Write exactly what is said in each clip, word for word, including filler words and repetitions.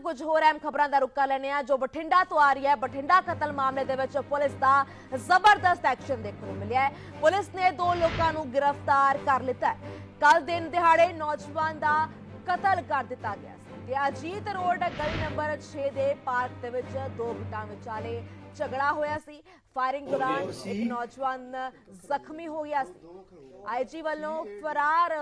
कुछ होर अहम खबरां दा रुका लैने आ जो बठिंडा तो आ रही है। बठिंडा कतल मामले दे विच पुलिस दा जबरदस्त एक्शन देखने को मिलिया है। पुलिस ने दो लोगों को गिरफ्तार कर लिता है। कल दिन दिहाड़े नौजवान दा कतल कर दिता गया ते अजीत रोड गली नंबर छे दे पार्क दे विच दो गुटां विचाले झगड़ा होया सी। फायरिंग दौरान एक नौजवान जख्मी हो गया सी। आईजी वालों फरार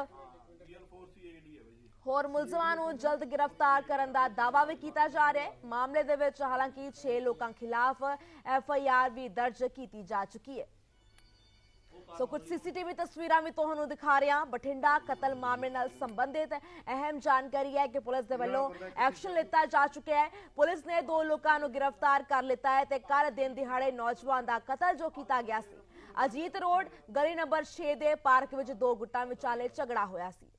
होर मुलजमां नूं जल्द गिरफ्तार करने का दावा भी किया जा रहा है। मामले दे विच हालांकि छे लोगों खिलाफ एफ आई आर भी दर्ज की जा चुकी है। सो कुछ सीसीटीवी तस्वीरां भी तुहानूं दिखा रहे हैं। बठिंडा कतल मामले नाल संबंधित अहम जानकारी है कि पुलिस दे वल्लों एक्शन लिता जा चुका है। पुलिस ने दो लोगों को गिरफ्तार कर लिता है ते कल दिन दिहाड़े नौजवान का कतल जो किया गया सी। अजीत रोड गली नंबर छे दे पार्क विच दो गुटां विचाले झगड़ा होया सी।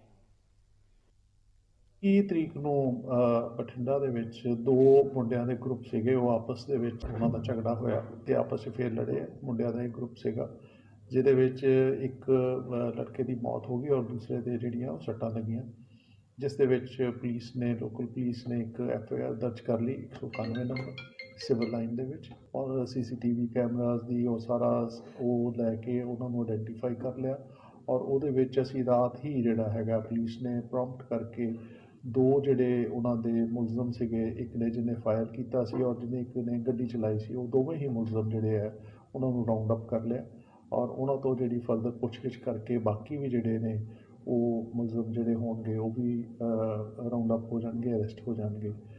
तीह तरीक ਨੂੰ ਬਠਿੰਡਾ ਦੇ ਵਿੱਚ ਦੋ ਮੁੰਡਿਆਂ ਦੇ ਗਰੁੱਪ ਸੀਗੇ, ਉਹ ਆਪਸ ਦੇ ਵਿੱਚ ਉਹਨਾਂ ਦਾ ਝਗੜਾ ਹੋਇਆ ਤੇ ਆਪਸ ਵਿੱਚ ਫੇਰ ਲੜੇ। ਮੁੰਡਿਆਂ ਦਾ ਇੱਕ ਗਰੁੱਪ ਸੀਗਾ ਜਿਹਦੇ ਵਿੱਚ ਇੱਕ ਲੜਕੇ ਦੀ ਮੌਤ ਹੋ ਗਈ ਔਰ ਦੂਸਰੇ ਦੇ ਜਿਹੜੀਆਂ ਉਹ ਸੱਟਾਂ ਲੱਗੀਆਂ, ਜਿਸ ਦੇ ਵਿੱਚ ਪੁਲਿਸ ਨੇ ਲੋਕਲ ਪੁਲਿਸ ਨੇ ਇੱਕ ਐਫ ਆਈ ਆਰ ਦਰਜ ਕਰ ਲਈ ਇੱਕ ਸੌ ਇਕਾਨਵੇਂ ਨੰਬਰ ਸਿਵਲ ਲਾਈਨ ਦੇ ਵਿੱਚ, ਔਰ ਸੀ ਸੀ ਟੀ ਵੀ ਕੈਮਰਾਜ਼ ਦੀ ਉਹ ਸਾਰਾ ਉਹ ਲੈ ਕੇ ਉਹਨਾਂ ਨੂੰ ਆਇਡੈਂਟੀਫਾਈ ਕਰ ਲਿਆ। ਔਰ ਉਹਦੇ ਵਿੱਚ ਅਸੀਂ ਰਾਤ ਹੀ ਜਿਹੜਾ ਹੈਗਾ ਪੁਲਿਸ ਨੇ ਪ੍ਰੋਂਪਟ ਕਰਕੇ ਦੋ ਜਿਹੜੇ ਉਹਨਾਂ ਦੇ ਮੁਲਜ਼ਮ ਸੀਗੇ, ਇੱਕ ਨੇ ਜਿਹਨੇ ਫਾਇਰ ਕੀਤਾ ਸੀ ਔਰ ਜਿਹਨੇ ਇੱਕ ਨੇ ਗੱਡੀ ਚਲਾਈ ਸੀ, ਉਹ ਦੋਵੇਂ ਹੀ ਮੁਲਜ਼ਮ ਜਿਹੜੇ ਹੈ ਉਹਨਾਂ ਨੂੰ ਰਾਉਂਡ ਅਪ ਕਰ ਲਿਆ ਔਰ ਉਹਨਾਂ ਤੋਂ ਜਿਹੜੀ ਫਰਦਰ ਪੁੱਛਗਿੱਛ ਕਰਕੇ ਬਾਕੀ ਵੀ ਜਿਹੜੇ ਨੇ ਉਹ ਮੁਲਜ਼ਮ ਜਿਹੜੇ ਹੋਣਗੇ ਉਹ ਵੀ ਰਾਉਂਡ ਅਪ ਹੋ ਜਾਣਗੇ, ਅਰੈਸਟ ਹੋ ਜਾਣਗੇ।